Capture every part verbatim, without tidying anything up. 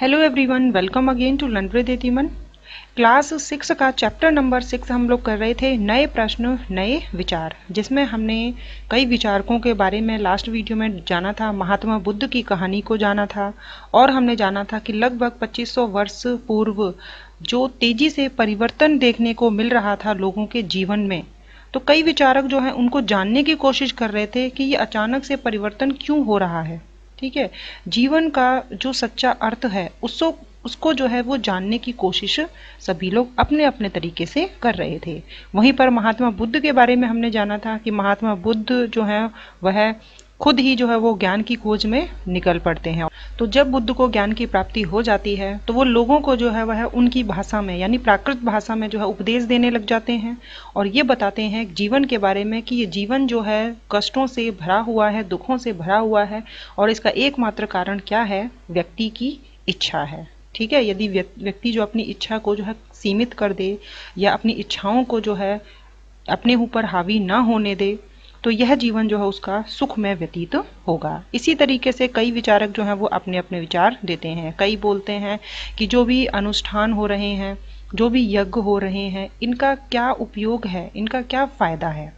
Hello everyone, welcome again to learn with एतिमन। Class six का chapter number six हम लोग कर रहे थे नए प्रश्न नए विचार, जिसमें हमने कई विचारकों के बारे में लास्ट वीडियो में जाना था। महात्मा बुद्ध की कहानी को जाना था और हमने जाना था कि लगभग पच्चीस सौ वर्ष पूर्व जो तेजी से परिवर्तन देखने को मिल रहा था लोगों के जीवन में, तो कई विचारक जो है उनको जानने की कोशिश कर रहे थे कि ये अचानक से परिवर्तन क्यों हो रहा है। ठीक है, जीवन का जो सच्चा अर्थ है उसको उसको जो है वो जानने की कोशिश सभी लोग अपने अपने तरीके से कर रहे थे। वहीं पर महात्मा बुद्ध के बारे में हमने जाना था कि महात्मा बुद्ध जो है वह खुद ही जो है वो ज्ञान की खोज में निकल पड़ते हैं। तो जब बुद्ध को ज्ञान की प्राप्ति हो जाती है तो वो लोगों को जो है वह उनकी भाषा में यानी प्राकृत भाषा में जो है उपदेश देने लग जाते हैं और ये बताते हैं जीवन के बारे में कि ये जीवन जो है कष्टों से भरा हुआ है, दुखों से भरा हुआ है और इसका एकमात्र कारण क्या है? व्यक्ति की इच्छा है। ठीक है, यदि व्यक्ति जो अपनी इच्छा को जो है सीमित कर दे या अपनी इच्छाओं को जो है अपने ऊपर हावी ना होने दे तो यह जीवन जो है उसका सुखमय व्यतीत होगा। इसी तरीके से कई विचारक जो हैं वो अपने अपने विचार देते हैं। कई बोलते हैं कि जो भी अनुष्ठान हो रहे हैं, जो भी यज्ञ हो रहे हैं, इनका क्या उपयोग है, इनका क्या फायदा है।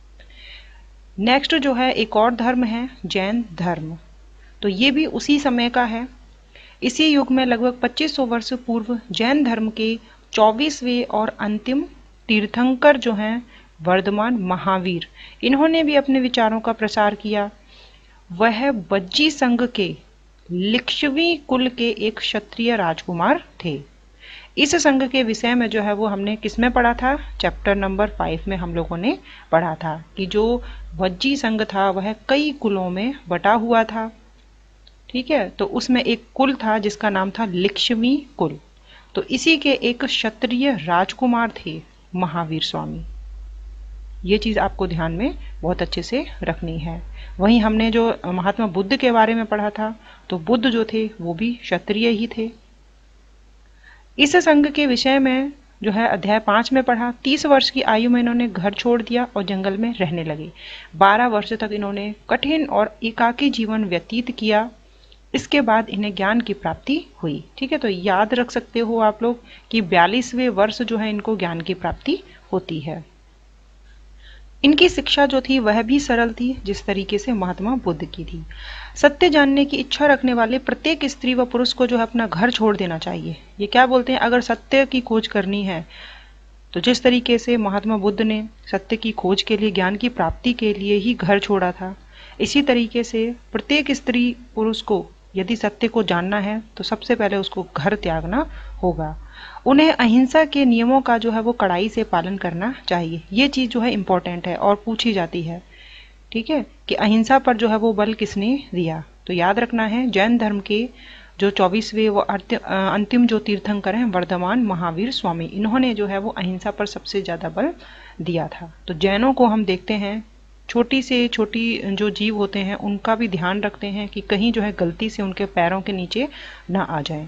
नेक्स्ट जो है एक और धर्म है जैन धर्म, तो ये भी उसी समय का है। इसी युग में लगभग पच्चीस सौ वर्ष पूर्व जैन धर्म के चौबीसवें और अंतिम तीर्थंकर जो हैं वर्धमान महावीर, इन्होंने भी अपने विचारों का प्रसार किया। वह बज्जी संघ के लिच्छवी कुल के एक क्षत्रिय राजकुमार थे। इस संघ के विषय में जो है वो हमने किसमें पढ़ा था? चैप्टर नंबर फाइव में हम लोगों ने पढ़ा था कि जो बज्जी संघ था वह कई कुलों में बटा हुआ था। ठीक है, तो उसमें एक कुल था जिसका नाम था लिच्छवी कुल। तो इसी के एक क्षत्रिय राजकुमार थे महावीर स्वामी। ये चीज़ आपको ध्यान में बहुत अच्छे से रखनी है। वहीं हमने जो महात्मा बुद्ध के बारे में पढ़ा था तो बुद्ध जो थे वो भी क्षत्रिय ही थे। इस संघ के विषय में जो है अध्याय पाँच में पढ़ा। तीस वर्ष की आयु में इन्होंने घर छोड़ दिया और जंगल में रहने लगे। बारह वर्ष तक इन्होंने कठिन और एकाकी जीवन व्यतीत किया। इसके बाद इन्हें ज्ञान की प्राप्ति हुई। ठीक है, तो याद रख सकते हो आप लोग कि बयालीसवें वर्ष जो है इनको ज्ञान की प्राप्ति होती है। इनकी शिक्षा जो थी वह भी सरल थी जिस तरीके से महात्मा बुद्ध की थी। सत्य जानने की इच्छा रखने वाले प्रत्येक स्त्री व पुरुष को जो है अपना घर छोड़ देना चाहिए। ये क्या बोलते हैं? अगर सत्य की खोज करनी है तो जिस तरीके से महात्मा बुद्ध ने सत्य की खोज के लिए, ज्ञान की प्राप्ति के लिए ही घर छोड़ा था, इसी तरीके से प्रत्येक स्त्री पुरुष को यदि सत्य को जानना है तो सबसे पहले उसको घर त्यागना होगा। उन्हें अहिंसा के नियमों का जो है वो कड़ाई से पालन करना चाहिए। ये चीज़ जो है इम्पोर्टेंट है और पूछी जाती है। ठीक है, कि अहिंसा पर जो है वो बल किसने दिया? तो याद रखना है जैन धर्म के जो चौबीसवें वो अंतिम जो तीर्थंकर हैं वर्धमान महावीर स्वामी, इन्होंने जो है वो अहिंसा पर सबसे ज़्यादा बल दिया था। तो जैनों को हम देखते हैं छोटी से छोटी जो जीव होते हैं उनका भी ध्यान रखते हैं कि कहीं जो है गलती से उनके पैरों के नीचे ना आ जाए।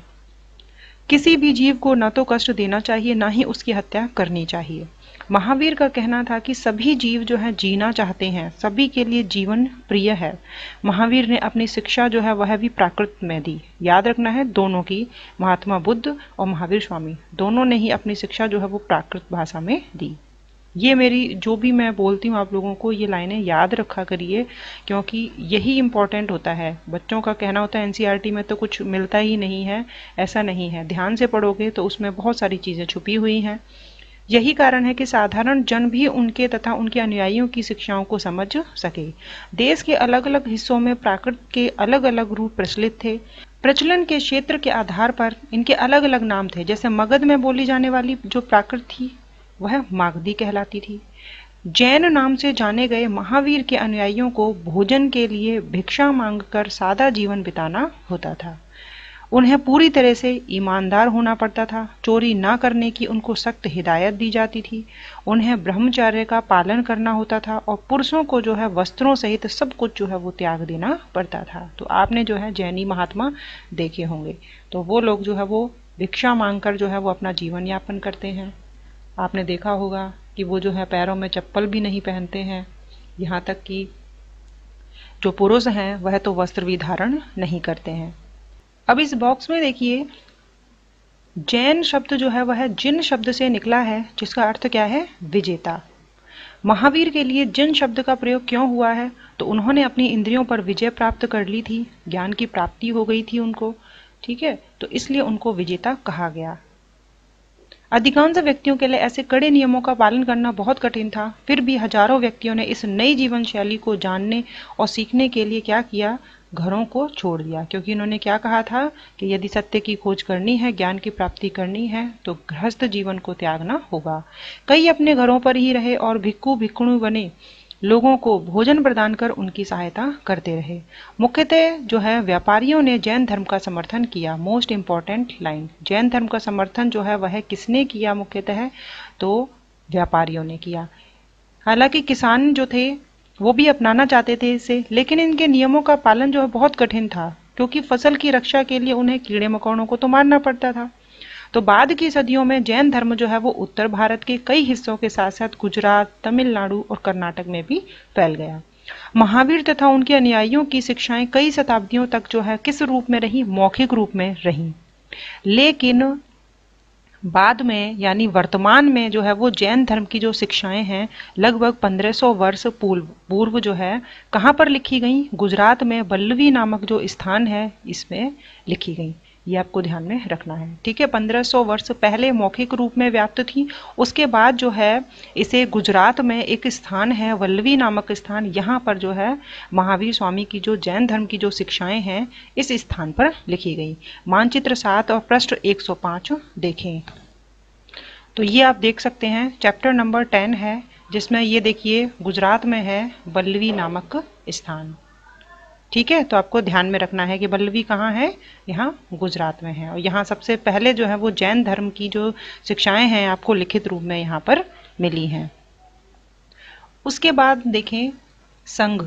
किसी भी जीव को न तो कष्ट देना चाहिए ना ही उसकी हत्या करनी चाहिए। महावीर का कहना था कि सभी जीव जो है जीना चाहते हैं, सभी के लिए जीवन प्रिय है। महावीर ने अपनी शिक्षा जो है वह भी प्राकृत में दी। याद रखना है दोनों की, महात्मा बुद्ध और महावीर स्वामी दोनों ने ही अपनी शिक्षा जो है वो प्राकृत भाषा में दी। ये मेरी जो भी मैं बोलती हूँ आप लोगों को ये लाइनें याद रखा करिए, क्योंकि यही इम्पोर्टेंट होता है। बच्चों का कहना होता है एनसीईआरटी में तो कुछ मिलता ही नहीं है, ऐसा नहीं है। ध्यान से पढ़ोगे तो उसमें बहुत सारी चीज़ें छुपी हुई हैं। यही कारण है कि साधारण जन भी उनके तथा उनके अनुयायियों की शिक्षाओं को समझ सके। देश के अलग अलग हिस्सों में प्राकृत के अलग अलग रूप प्रचलित थे। प्रचलन के क्षेत्र के आधार पर इनके अलग अलग नाम थे। जैसे मगध में बोली जाने वाली जो प्राकृत थी वह मागधी कहलाती थी। जैन नाम से जाने गए महावीर के अनुयायियों को भोजन के लिए भिक्षा मांगकर सादा जीवन बिताना होता था। उन्हें पूरी तरह से ईमानदार होना पड़ता था। चोरी ना करने की उनको सख्त हिदायत दी जाती थी। उन्हें ब्रह्मचर्य का पालन करना होता था और पुरुषों को जो है वस्त्रों सहित सब कुछ जो है वो त्याग देना पड़ता था। तो आपने जो है जैनी महात्मा देखे होंगे, तो वो लोग जो है वो भिक्षा मांगकर जो है वो अपना जीवन यापन करते हैं। आपने देखा होगा कि वो जो है पैरों में चप्पल भी नहीं पहनते हैं, यहाँ तक कि जो पुरुष हैं वह तो वस्त्र भी धारण नहीं करते हैं। अब इस बॉक्स में देखिए, जैन शब्द जो है वह जिन शब्द से निकला है, जिसका अर्थ क्या है, विजेता। महावीर के लिए जिन शब्द का प्रयोग क्यों हुआ है, तो उन्होंने अपनी इंद्रियों पर विजय प्राप्त कर ली थी, ज्ञान की प्राप्ति हो गई थी उनको, ठीक है, तो इसलिए उनको विजेता कहा गया। अधिकांश व्यक्तियों के लिए ऐसे कड़े नियमों का पालन करना बहुत कठिन था, फिर भी हजारों व्यक्तियों ने इस नई जीवन शैली को जानने और सीखने के लिए क्या किया, घरों को छोड़ दिया, क्योंकि इन्होंने क्या कहा था कि यदि सत्य की खोज करनी है, ज्ञान की प्राप्ति करनी है, तो गृहस्थ जीवन को त्यागना होगा। कई अपने घरों पर ही रहे और भिक्खु भिक्षुणी बने लोगों को भोजन प्रदान कर उनकी सहायता करते रहे। मुख्यतः जो है व्यापारियों ने जैन धर्म का समर्थन किया। मोस्ट इंपॉर्टेंट लाइन, जैन धर्म का समर्थन जो है वह किसने किया, मुख्यतः तो व्यापारियों ने किया। हालांकि किसान जो थे वो भी अपनाना चाहते थे इसे, लेकिन इनके नियमों का पालन जो है बहुत कठिन था, क्योंकि फसल की रक्षा के लिए उन्हें कीड़े मकोड़ों को तो मारना पड़ता था। तो बाद की सदियों में जैन धर्म जो है वो उत्तर भारत के कई हिस्सों के साथ साथ गुजरात, तमिलनाडु और कर्नाटक में भी फैल गया। महावीर तथा उनके अनुयायियों की शिक्षाएं कई शताब्दियों तक जो है किस रूप में रही, मौखिक रूप में रही। लेकिन बाद में यानी वर्तमान में जो है वो जैन धर्म की जो शिक्षाएं हैं लगभग पंद्रह सौ वर्ष पूर्व पूर्व जो है कहाँ पर लिखी गई, गुजरात में वल्लवी नामक जो स्थान है इसमें लिखी गई। ये आपको ध्यान में रखना है, ठीक है। पंद्रह सौ वर्ष पहले मौखिक रूप में व्याप्त थी, उसके बाद जो है इसे गुजरात में एक स्थान है वल्लवी नामक स्थान, यहाँ पर जो है महावीर स्वामी की जो जैन धर्म की जो शिक्षाएं हैं इस स्थान पर लिखी गई। मानचित्र सात और पृष्ठ एक सौ पाँच देखें तो ये आप देख सकते हैं चैप्टर नंबर टेन है, जिसमें ये देखिए गुजरात में है वल्लवी नामक स्थान, ठीक है। तो आपको ध्यान में रखना है कि वल्लवी कहाँ है, यहाँ गुजरात में है। और यहाँ सबसे पहले जो है वो जैन धर्म की जो शिक्षाएं हैं आपको लिखित रूप में यहाँ पर मिली हैं। उसके बाद देखें संघ।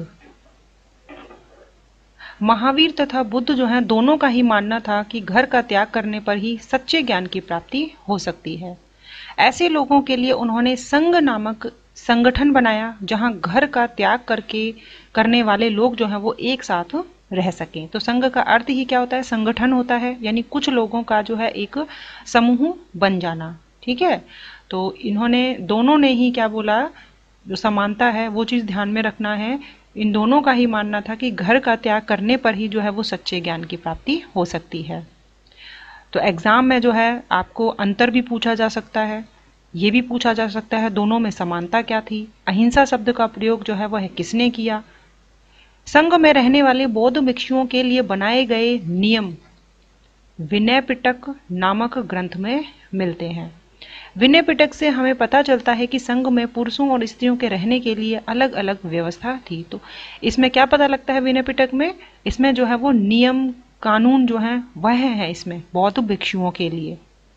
महावीर तथा बुद्ध जो है दोनों का ही मानना था कि घर का त्याग करने पर ही सच्चे ज्ञान की प्राप्ति हो सकती है। ऐसे लोगों के लिए उन्होंने संघ नामक संगठन बनाया, जहां घर का त्याग करके करने वाले लोग जो हैं वो एक साथ रह सकें। तो संघ का अर्थ ही क्या होता है, संगठन होता है, यानी कुछ लोगों का जो है एक समूह बन जाना, ठीक है। तो इन्होंने दोनों ने ही क्या बोला, जो समानता है वो चीज ध्यान में रखना है। इन दोनों का ही मानना था कि घर का त्याग करने पर ही जो है वो सच्चे ज्ञान की प्राप्ति हो सकती है। तो एग्जाम में जो है आपको अंतर भी पूछा जा सकता है, ये भी पूछा जा सकता है दोनों में समानता क्या थी, अहिंसा शब्द का प्रयोग जो है वह किसने किया। संघ में रहने वाले बौद्ध भिक्षुओं के लिए बनाए गए नियम विनय पिटक नामक ग्रंथ में मिलते हैं। विनय पिटक से हमें पता चलता है कि संघ में पुरुषों और स्त्रियों के रहने के लिए अलग अलग व्यवस्था थी। तो इसमें क्या पता लगता है विनय पिटक में, इसमें जो है वो नियम कानून जो है वह है इसमें बौद्ध भिक्षुओं के लिए,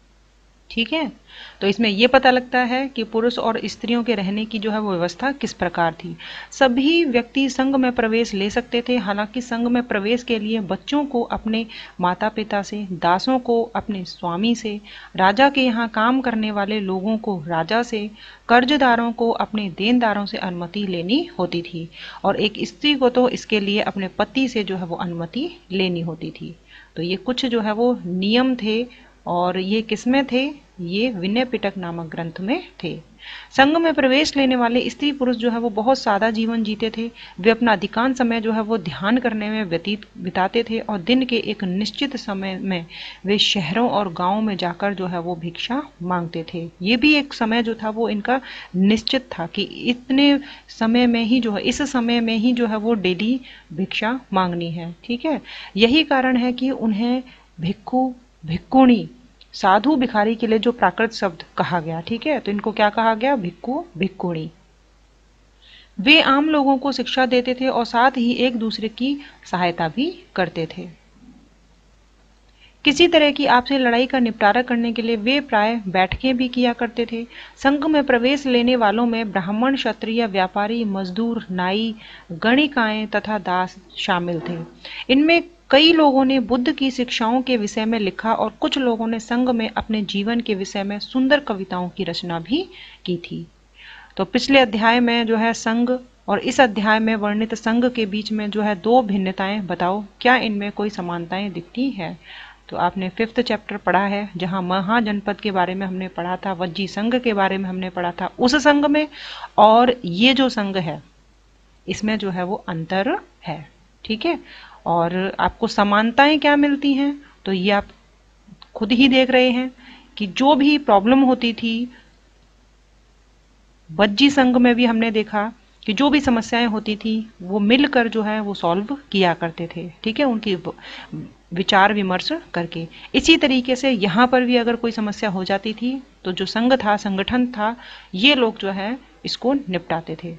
ठीक है। तो इसमें यह पता लगता है कि पुरुष और स्त्रियों के रहने की जो है वो व्यवस्था किस प्रकार थी। सभी व्यक्ति संघ में प्रवेश ले सकते थे, हालांकि संघ में प्रवेश के लिए बच्चों को अपने माता पिता से, दासों को अपने स्वामी से, राजा के यहाँ काम करने वाले लोगों को राजा से, कर्जदारों को अपने देनदारों से अनुमति लेनी होती थी, और एक स्त्री को तो इसके लिए अपने पति से जो है वो अनुमति लेनी होती थी। तो ये कुछ जो है वो नियम थे, और ये किसमें थे, ये विनय पिटक नामक ग्रंथ में थे। संघ में प्रवेश लेने वाले स्त्री पुरुष जो है वो बहुत सादा जीवन जीते थे। वे अपना अधिकांश समय जो है वो ध्यान करने में व्यतीत बिताते थे, और दिन के एक निश्चित समय में वे शहरों और गांवों में जाकर जो है वो भिक्षा मांगते थे। ये भी एक समय जो था वो इनका निश्चित था कि इतने समय में ही जो है इस समय में ही जो है वो डेली भिक्षा मांगनी है, ठीक है। यही कारण है कि उन्हें भिक्खु भिक्खुणी साधु भिखारी के लिए जो प्राकृत शब्द कहा गया, ठीक है। तो इनको क्या कहा गया, भिक्खु भिक्खुणी। वे आम लोगों को शिक्षा देते थे और साथ ही एक दूसरे की सहायता भी करते थे। किसी तरह की आपसे लड़ाई का निपटारा करने के लिए वे प्राय बैठकें भी किया करते थे। संघ में प्रवेश लेने वालों में ब्राह्मण, क्षत्रिय, व्यापारी, मजदूर, नाई, गणिकाएं तथा दास शामिल थे। इनमें कई लोगों ने बुद्ध की शिक्षाओं के विषय में लिखा, और कुछ लोगों ने संघ में अपने जीवन के विषय में सुंदर कविताओं की रचना भी की थी। तो पिछले अध्याय में जो है संघ और इस अध्याय में वर्णित संघ के बीच में जो है दो भिन्नताएं बताओ, क्या इनमें कोई समानताएं दिखती है। तो आपने फिफ्थ चैप्टर पढ़ा है जहां महाजनपद के बारे में हमने पढ़ा था, वज्जी संघ के बारे में हमने पढ़ा था उस संघ में, और ये जो संघ है इसमें जो है वो अंतर है। ठीक है, और आपको समानताएं क्या मिलती हैं तो ये आप खुद ही देख रहे हैं कि जो भी प्रॉब्लम होती थी वज्जी संघ में भी हमने देखा कि जो भी समस्याएं होती थी वो मिलकर जो है वो सॉल्व किया करते थे। ठीक है, उनकी विचार विमर्श करके। इसी तरीके से यहाँ पर भी अगर कोई समस्या हो जाती थी तो जो संघ था, संगठन था, ये लोग जो है इसको निपटाते थे।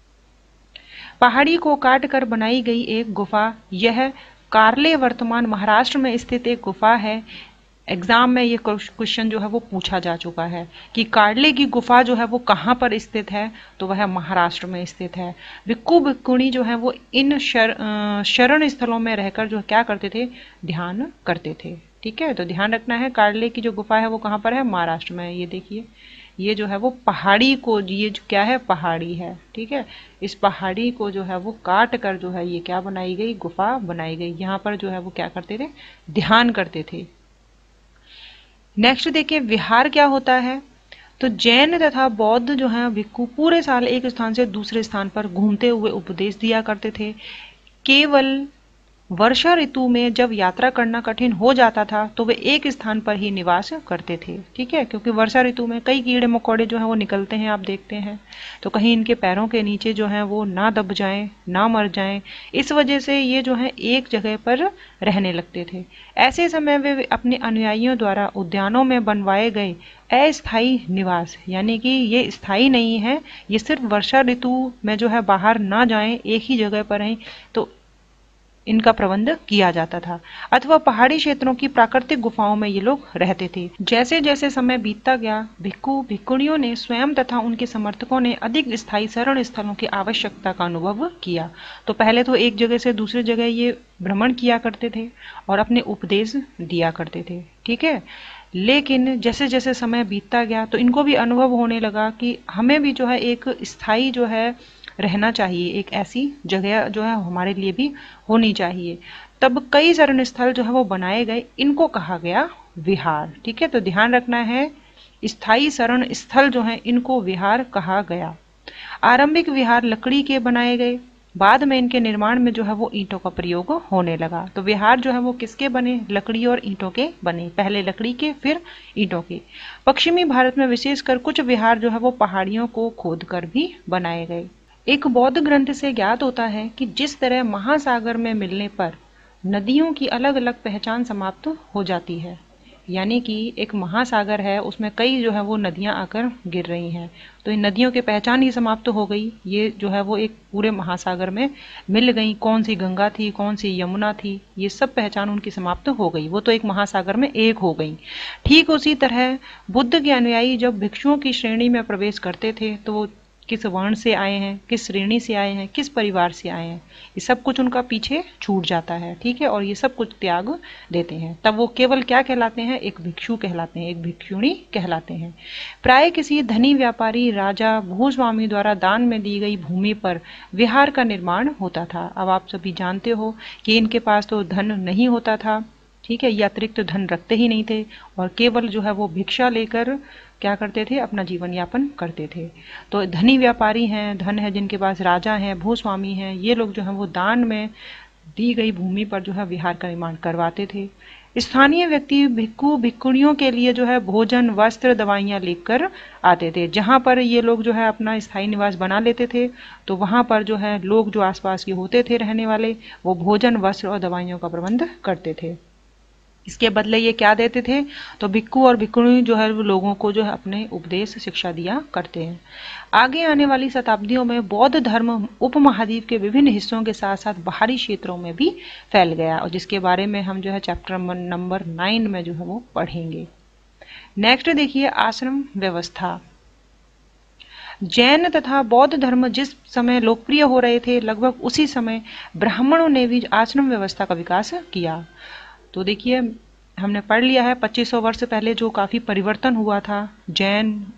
पहाड़ी को काट कर बनाई गई एक गुफा, यह कार्ले वर्तमान महाराष्ट्र में स्थित एक गुफा है। एग्जाम में ये क्वेश्चन जो है वो पूछा जा चुका है कि कार्ले की गुफा जो है वो कहाँ पर स्थित है, तो वह महाराष्ट्र में स्थित है। भिक्खु भिक्खुणी जो है वो इन शर, शरण स्थलों में रहकर जो क्या करते थे, ध्यान करते थे। ठीक है, तो ध्यान रखना है कार्ले की जो गुफा है वो कहाँ पर है, महाराष्ट्र में। ये देखिए ये जो है वो पहाड़ी को, ये जो क्या है, पहाड़ी है। ठीक है, इस पहाड़ी को जो है वो काट कर जो है ये क्या बनाई गई, गुफा बनाई गई। यहाँ पर जो है वो क्या करते थे, ध्यान करते थे। नेक्स्ट देखिए विहार क्या होता है। तो जैन तथा बौद्ध जो है भिक्खु पूरे साल एक स्थान से दूसरे स्थान पर घूमते हुए उपदेश दिया करते थे। केवल वर्षा ऋतु में जब यात्रा करना कठिन हो जाता था तो वे एक स्थान पर ही निवास करते थे। ठीक है, क्योंकि वर्षा ऋतु में कई कीड़े मकोड़े जो हैं वो निकलते हैं, आप देखते हैं, तो कहीं इनके पैरों के नीचे जो है वो ना दब जाएं, ना मर जाएं, इस वजह से ये जो है एक जगह पर रहने लगते थे। ऐसे समय वे अपने अनुयायियों द्वारा उद्यानों में बनवाए गए अस्थायी निवास, यानी कि ये स्थायी नहीं है, ये सिर्फ वर्षा ऋतु में जो है बाहर ना जाएं, एक ही जगह पर रहें, तो इनका प्रबंध किया जाता था। अथवा पहाड़ी क्षेत्रों की प्राकृतिक गुफाओं में ये लोग रहते थे। जैसे जैसे समय बीतता गया भिक्खु भिक्खुणियों ने स्वयं तथा उनके समर्थकों ने अधिक स्थायी शरण स्थलों की आवश्यकता का अनुभव किया। तो पहले तो एक जगह से दूसरी जगह ये भ्रमण किया करते थे और अपने उपदेश दिया करते थे। ठीक है, लेकिन जैसे जैसे समय बीतता गया तो इनको भी अनुभव होने लगा कि हमें भी जो है एक स्थायी जो है रहना चाहिए, एक ऐसी जगह जो है हमारे लिए भी होनी चाहिए। तब कई शरण स्थल जो है वो बनाए गए, इनको कहा गया विहार। ठीक है, तो ध्यान रखना है स्थायी शरण स्थल जो है इनको विहार कहा गया। आरंभिक विहार लकड़ी के बनाए गए, बाद में इनके निर्माण में जो है वो ईंटों का प्रयोग होने लगा। तो विहार जो है वो किसके बने, लकड़ी और ईंटों के बने, पहले लकड़ी के फिर ईंटों के। पश्चिमी भारत में विशेषकर कुछ विहार जो है वो पहाड़ियों को खोदकर भी बनाए गए। एक बौद्ध ग्रंथ से ज्ञात होता है कि जिस तरह महासागर में मिलने पर नदियों की अलग अलग पहचान समाप्त हो जाती है, यानी कि एक महासागर है उसमें कई जो है वो नदियां आकर गिर रही हैं, तो इन नदियों की पहचान ही समाप्त हो गई। ये जो है वो एक पूरे महासागर में मिल गई, कौन सी गंगा थी, कौन सी यमुना थी, ये सब पहचान उनकी समाप्त हो गई, वो तो एक महासागर में एक हो गई। ठीक उसी तरह बुद्ध के अनुयायी जब भिक्षुओं की श्रेणी में प्रवेश करते थे तो किस वर्ण से आए हैं, किस श्रेणी से आए हैं, किस परिवार से आए हैं, ये सब कुछ उनका पीछे छूट जाता है। ठीक है, और ये सब कुछ त्याग देते हैं, तब वो केवल क्या कहलाते हैं, एक भिक्षु कहलाते हैं, एक भिक्षुणी कहलाते हैं। प्राय किसी धनी व्यापारी, राजा, भूस्वामी द्वारा दान में दी गई भूमि पर विहार का निर्माण होता था। अब आप सभी जानते हो कि इनके पास तो धन नहीं होता था, ठीक है, ये अतिरिक्त तो धन रखते ही नहीं थे और केवल जो है वो भिक्षा लेकर क्या करते थे, अपना जीवन यापन करते थे। तो धनी व्यापारी हैं, धन है जिनके पास, राजा हैं, भूस्वामी हैं, ये लोग जो है वो दान में दी गई भूमि पर जो है विहार का निर्माण करवाते थे। स्थानीय व्यक्ति भिक्खु भिक्खुणियों के लिए जो है भोजन, वस्त्र, दवाइयाँ लेकर आते थे। जहाँ पर ये लोग जो है अपना स्थायी निवास बना लेते थे तो वहाँ पर जो है लोग जो आसपास के होते थे रहने वाले, वो भोजन, वस्त्र और दवाइयों का प्रबंध करते थे। इसके बदले ये क्या देते थे, तो भिक्खु और भिक्खुणी जो है वो लोगों को जो है अपने उपदेश शिक्षा दिया करते हैं। आगे आने वाली शताब्दियों में बौद्ध धर्म उपमहाद्वीप के विभिन्न हिस्सों के साथ साथ बाहरी क्षेत्रों में भी फैल गया, और जिसके बारे में हम जो है चैप्टर नंबर नाइन में जो है वो पढ़ेंगे। नेक्स्ट देखिए आश्रम व्यवस्था। जैन तथा बौद्ध धर्म जिस समय लोकप्रिय हो रहे थे, लगभग उसी समय ब्राह्मणों ने भी आश्रम व्यवस्था का विकास किया। तो देखिए हमने पढ़ लिया है पच्चीस सौ वर्ष पहले जो काफ़ी परिवर्तन हुआ था जैन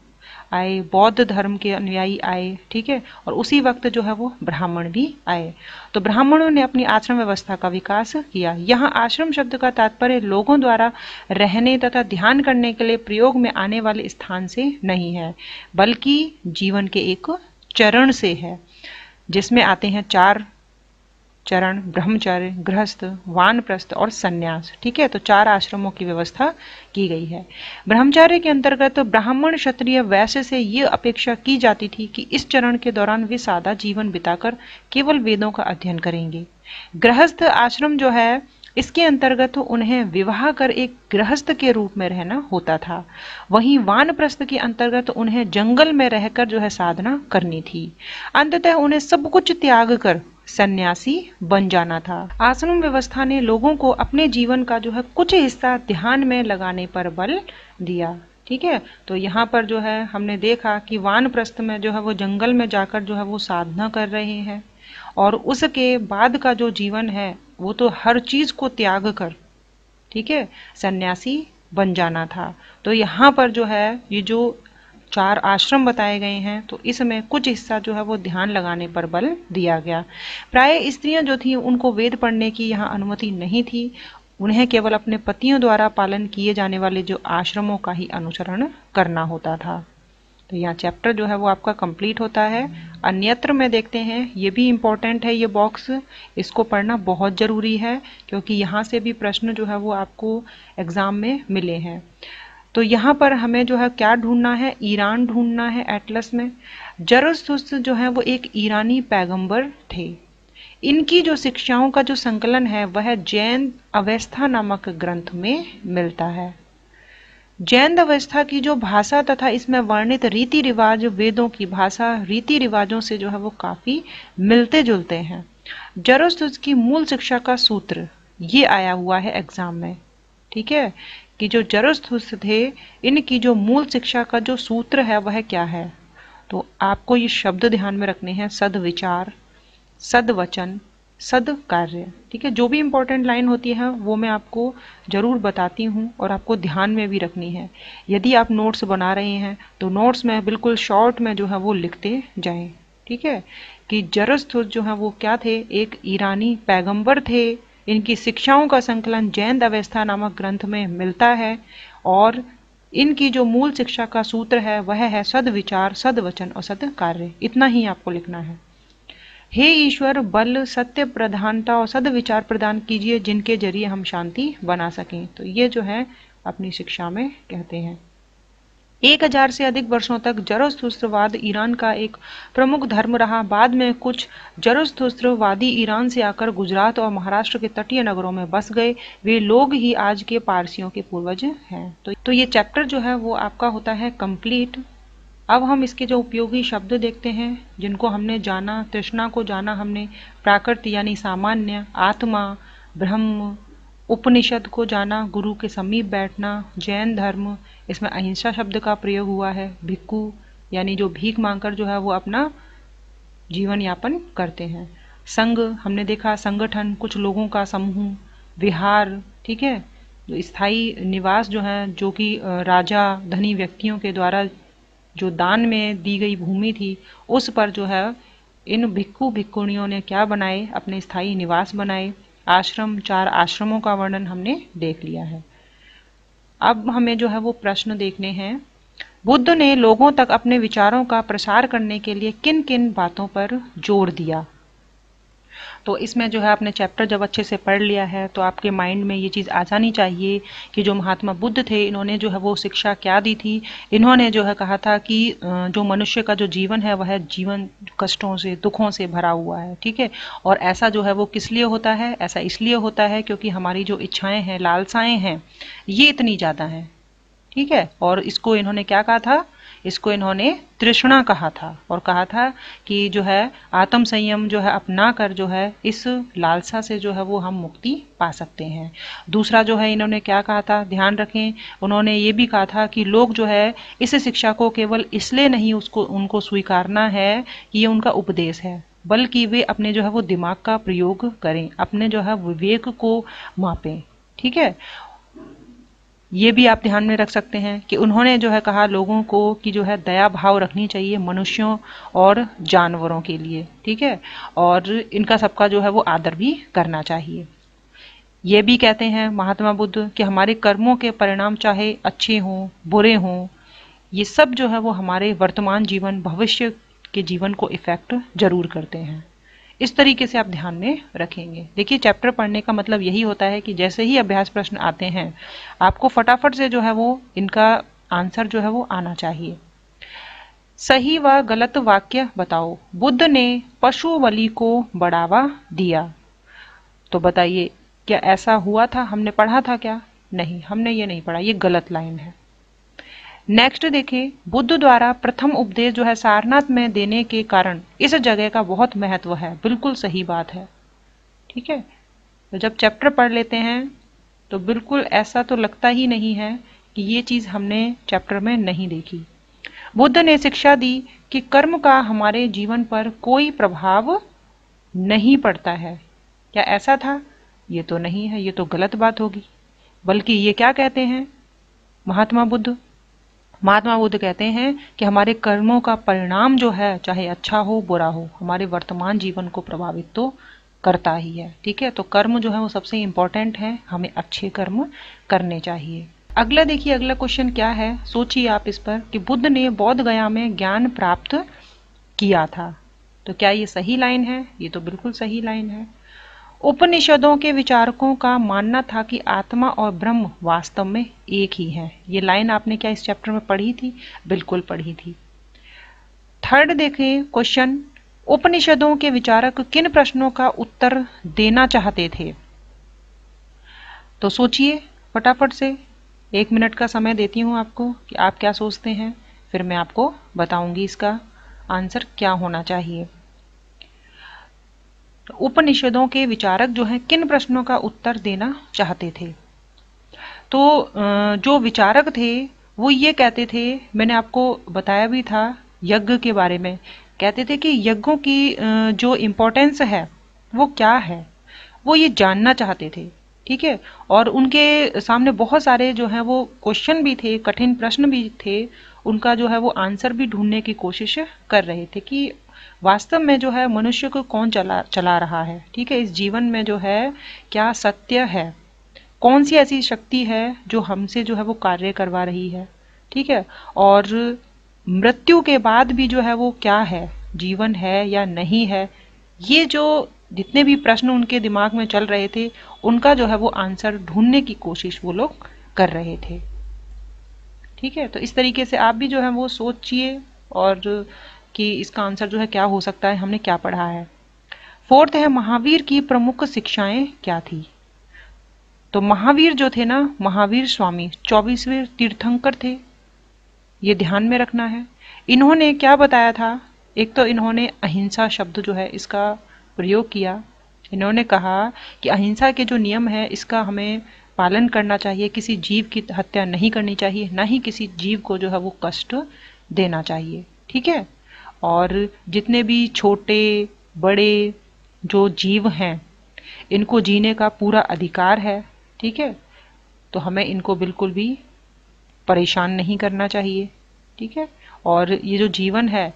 आए, बौद्ध धर्म के अनुयायी आए, ठीक है, और उसी वक्त जो है वो ब्राह्मण भी आए। तो ब्राह्मणों ने अपनी आश्रम व्यवस्था का विकास किया। यहाँ आश्रम शब्द का तात्पर्य लोगों द्वारा रहने तथा ध्यान करने के लिए प्रयोग में आने वाले स्थान से नहीं है, बल्कि जीवन के एक चरण से है, जिसमें आते हैं चार चरण: ब्रह्मचर्य, गृहस्थ, वानप्रस्थ और सन्यास। ठीक है, तो चार आश्रमों की व्यवस्था की गई है। ब्रह्मचर्य के अंतर्गत ब्राह्मण, क्षत्रिय, वैश्य से ये अपेक्षा की जाती थी कि इस चरण के दौरान वे सादा जीवन बिताकर केवल वेदों का अध्ययन करेंगे। गृहस्थ आश्रम जो है, इसके अंतर्गत उन्हें विवाह कर एक गृहस्थ के रूप में रहना होता था। वहीं वानप्रस्थ के अंतर्गत उन्हें जंगल में रहकर जो है साधना करनी थी। अंततः उन्हें सब कुछ त्याग कर सन्यासी बन जाना था। आश्रम व्यवस्था ने लोगों को अपने जीवन का जो है कुछ हिस्सा ध्यान में लगाने पर बल दिया। ठीक है, तो यहाँ पर जो है हमने देखा कि वानप्रस्थ में जो है वो जंगल में जाकर जो है वो साधना कर रहे हैं, और उसके बाद का जो जीवन है वो तो हर चीज को त्याग कर, ठीक है, सन्यासी बन जाना था। तो यहाँ पर जो है ये जो चार आश्रम बताए गए हैं, तो इसमें कुछ हिस्सा जो है वो ध्यान लगाने पर बल दिया गया। प्राय स्त्रियां जो थी उनको वेद पढ़ने की यहाँ अनुमति नहीं थी, उन्हें केवल अपने पतियों द्वारा पालन किए जाने वाले जो आश्रमों का ही अनुसरण करना होता था। तो यहाँ चैप्टर जो है वो आपका कंप्लीट होता है। अन्यत्र में देखते हैं, ये भी इम्पोर्टेंट है, ये बॉक्स, इसको पढ़ना बहुत ज़रूरी है, क्योंकि यहाँ से भी प्रश्न जो है वो आपको एग्ज़ाम में मिले हैं। तो यहाँ पर हमें जो है क्या ढूंढना है, ईरान ढूंढना है एटलस में। जरथुस्त्र जो है वो एक ईरानी पैगंबर थे। इनकी जो शिक्षाओं का जो संकलन है वह जैन अवस्था नामक ग्रंथ में मिलता है। जैन अवस्था की जो भाषा तथा इसमें वर्णित रीति रिवाज वेदों की भाषा रीति रिवाजों से जो है वो काफी मिलते जुलते हैं। जरथुस्त्र की मूल शिक्षा का सूत्र ये आया हुआ है एग्जाम में, ठीक है, कि जो जरथुस्त्र थे इनकी जो मूल शिक्षा का जो सूत्र है वह क्या है। तो आपको ये शब्द ध्यान में रखने हैं: सद्विचार, सद्वचन, सद्कार्य। ठीक है, जो भी इंपॉर्टेंट लाइन होती है वो मैं आपको जरूर बताती हूँ और आपको ध्यान में भी रखनी है। यदि आप नोट्स बना रहे हैं तो नोट्स में बिल्कुल शॉर्ट में जो है वो लिखते जाएं। ठीक है, कि जरथुस्त्र जो है वो क्या थे, एक ईरानी पैगंबर थे। इनकी शिक्षाओं का संकलन जैन अवस्था नामक ग्रंथ में मिलता है, और इनकी जो मूल शिक्षा का सूत्र है वह है सद्विचार, सद्वचन और सद्कार्य। इतना ही आपको लिखना है। हे ईश्वर, बल, सत्य प्रधानता और सद्विचार प्रदान कीजिए, जिनके जरिए हम शांति बना सकें। तो ये जो है अपनी शिक्षा में कहते हैं। एक हजार से अधिक वर्षों तक जरथुस्त्रवाद ईरान का एक प्रमुख धर्म रहा। बाद में कुछ जरथुस्त्रवादी ईरान से आकर गुजरात और महाराष्ट्र के तटीय नगरों में बस गए। वे लोग ही आज के पारसियों के पूर्वज हैं। तो, तो ये चैप्टर जो है वो आपका होता है कंप्लीट। अब हम इसके जो उपयोगी शब्द देखते हैं, जिनको हमने जाना, तृष्णा को जाना हमने, प्राकृत यानी सामान्य, आत्मा, ब्रह्म, उपनिषद को जाना, गुरु के समीप बैठना, जैन धर्म, इसमें अहिंसा शब्द का प्रयोग हुआ है, भिक्खु यानी जो भीख मांगकर जो है वो अपना जीवन यापन करते हैं, संघ हमने देखा, संगठन, कुछ लोगों का समूह, विहार, ठीक है, जो स्थायी निवास जो है, जो कि राजा धनी व्यक्तियों के द्वारा जो दान में दी गई भूमि थी उस पर जो है इन भिक्खु भिक्खुणियों ने क्या बनाए, अपने स्थायी निवास बनाए। आश्रम, चार आश्रमों का वर्णन हमने देख लिया है। अब हमें जो है वो प्रश्न देखने हैं। बुद्ध ने लोगों तक अपने विचारों का प्रसार करने के लिए किन किन बातों पर जोर दिया। तो इसमें जो है आपने चैप्टर जब अच्छे से पढ़ लिया है तो आपके माइंड में ये चीज़ आ जानी चाहिए कि जो महात्मा बुद्ध थे इन्होंने जो है वो शिक्षा क्या दी थी। इन्होंने जो है कहा था कि जो मनुष्य का जो जीवन है वह जीवन कष्टों से, दुखों से भरा हुआ है, ठीक है, और ऐसा जो है वो किस लिए होता है, ऐसा इसलिए होता है क्योंकि हमारी जो इच्छाएं हैं, लालसाएं हैं, ये इतनी ज़्यादा हैं, ठीक है। और इसको इन्होंने क्या कहा था, इसको इन्होंने तृष्णा कहा था, और कहा था कि जो है आत्म संयम जो है अपना कर जो है इस लालसा से जो है वो हम मुक्ति पा सकते हैं। दूसरा जो है इन्होंने क्या कहा था, ध्यान रखें, उन्होंने ये भी कहा था कि लोग जो है इस शिक्षा को केवल इसलिए नहीं उसको उनको स्वीकारना है कि ये उनका उपदेश है, बल्कि वे अपने जो है वो दिमाग का प्रयोग करें, अपने जो है विवेक को मापें, ठीक है। ये भी आप ध्यान में रख सकते हैं कि उन्होंने जो है कहा लोगों को कि जो है दया भाव रखनी चाहिए मनुष्यों और जानवरों के लिए, ठीक है, और इनका सबका जो है वो आदर भी करना चाहिए। ये भी कहते हैं महात्मा बुद्ध कि हमारे कर्मों के परिणाम चाहे अच्छे हों बुरे हों, ये सब जो है वो हमारे वर्तमान जीवन भविष्य के जीवन को इफेक्ट जरूर करते हैं। इस तरीके से आप ध्यान में रखेंगे। देखिए, चैप्टर पढ़ने का मतलब यही होता है कि जैसे ही अभ्यास प्रश्न आते हैं आपको फटाफट से जो है वो इनका आंसर जो है वो आना चाहिए। सही व गलत वाक्य बताओ। बुद्ध ने पशु बलि को बढ़ावा दिया। तो बताइए, क्या ऐसा हुआ था? हमने पढ़ा था क्या? नहीं, हमने ये नहीं पढ़ा, ये गलत लाइन है। नेक्स्ट देखिए, बुद्ध द्वारा प्रथम उपदेश जो है सारनाथ में देने के कारण इस जगह का बहुत महत्व है। बिल्कुल सही बात है, ठीक है। तो जब चैप्टर पढ़ लेते हैं तो बिल्कुल ऐसा तो लगता ही नहीं है कि ये चीज हमने चैप्टर में नहीं देखी। बुद्ध ने शिक्षा दी कि कर्म का हमारे जीवन पर कोई प्रभाव नहीं पड़ता है। क्या ऐसा था? ये तो नहीं है, ये तो गलत बात होगी। बल्कि ये क्या कहते हैं महात्मा बुद्ध? महात्मा बुद्ध कहते हैं कि हमारे कर्मों का परिणाम जो है चाहे अच्छा हो बुरा हो हमारे वर्तमान जीवन को प्रभावित तो करता ही है, ठीक है। तो कर्म जो है वो सबसे इंपॉर्टेंट है, हमें अच्छे कर्म करने चाहिए। अगला देखिए, अगला क्वेश्चन क्या है, सोचिए आप इस पर कि बुद्ध ने बोध गया में ज्ञान प्राप्त किया था। तो क्या ये सही लाइन है? ये तो बिल्कुल सही लाइन है। उपनिषदों के विचारकों का मानना था कि आत्मा और ब्रह्म वास्तव में एक ही है। ये लाइन आपने क्या इस चैप्टर में पढ़ी थी? बिल्कुल पढ़ी थी। थर्ड देखें क्वेश्चन, उपनिषदों के विचारक किन प्रश्नों का उत्तर देना चाहते थे? तो सोचिए फटाफट से, एक मिनट का समय देती हूं आपको कि आप क्या सोचते हैं, फिर मैं आपको बताऊंगी इसका आंसर क्या होना चाहिए। उपनिषदों के विचारक जो हैं किन प्रश्नों का उत्तर देना चाहते थे? तो जो विचारक थे वो ये कहते थे, मैंने आपको बताया भी था यज्ञ के बारे में, कहते थे कि यज्ञों की जो इम्पोर्टेंस है वो क्या है, वो ये जानना चाहते थे, ठीक है। और उनके सामने बहुत सारे जो है वो क्वेश्चन भी थे, कठिन प्रश्न भी थे, उनका जो है वो आंसर भी ढूंढने की कोशिश कर रहे थे कि वास्तव में जो है मनुष्य को कौन चला चला रहा है, ठीक है। इस जीवन में जो है क्या सत्य है, कौन सी ऐसी शक्ति है जो हमसे जो है वो कार्य करवा रही है, ठीक है। और मृत्यु के बाद भी जो है वो क्या है, जीवन है या नहीं है, ये जो जितने भी प्रश्न उनके दिमाग में चल रहे थे उनका जो है वो आंसर ढूंढने की कोशिश वो लोग कर रहे थे, ठीक है। तो इस तरीके से आप भी जो है वो सोचिए और कि इसका आंसर जो है क्या हो सकता है, हमने क्या पढ़ा है। फोर्थ है, महावीर की प्रमुख शिक्षाएं क्या थी? तो महावीर जो थे ना, महावीर स्वामी चौबीसवें तीर्थंकर थे, ये ध्यान में रखना है। इन्होंने क्या बताया था? एक तो इन्होंने अहिंसा शब्द जो है इसका प्रयोग किया। इन्होंने कहा कि अहिंसा के जो नियम है इसका हमें पालन करना चाहिए, किसी जीव की हत्या नहीं करनी चाहिए, ना ही किसी जीव को जो है वो कष्ट देना चाहिए, ठीक है। और जितने भी छोटे बड़े जो जीव हैं इनको जीने का पूरा अधिकार है, ठीक है। तो हमें इनको बिल्कुल भी परेशान नहीं करना चाहिए, ठीक है। और ये जो जीवन है,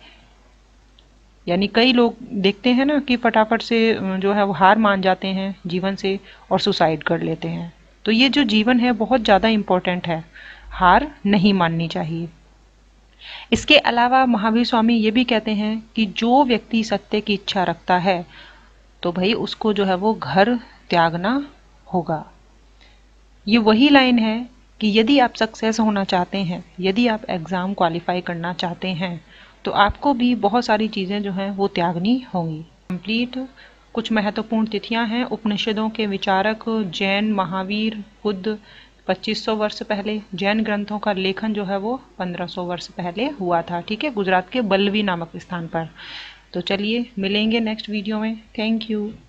यानी कई लोग देखते हैं ना कि फटाफट से जो है वो हार मान जाते हैं जीवन से और सुसाइड कर लेते हैं। तो ये जो जीवन है बहुत ज़्यादा इम्पोर्टेंट है, हार नहीं माननी चाहिए। इसके अलावा महावीर स्वामी ये भी कहते हैं कि जो व्यक्ति सत्य की इच्छा रखता है तो भाई उसको जो है वो घर त्यागना होगा। ये वही लाइन है कि यदि आप सक्सेस होना चाहते हैं, यदि आप एग्ज़ाम क्वालिफाई करना चाहते हैं तो आपको भी बहुत सारी चीज़ें जो हैं वो त्यागनी होंगी। कंप्लीट कुछ महत्वपूर्ण तिथियां हैं। उपनिषदों के विचारक जैन महावीर बुद्ध पच्चीस सौ वर्ष पहले, जैन ग्रंथों का लेखन जो है वो पंद्रह सौ वर्ष पहले हुआ था, ठीक है, गुजरात के बल्लवी नामक स्थान पर। तो चलिए मिलेंगे नेक्स्ट वीडियो में। Thank you.